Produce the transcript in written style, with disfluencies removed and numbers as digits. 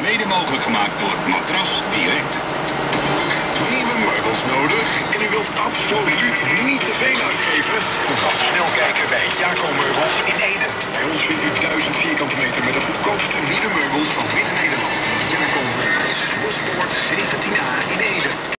mede mogelijk gemaakt door Matras Direct. Nieuwe meubels nodig en u wilt absoluut niet te veel uitgeven? Kom dan snel kijken bij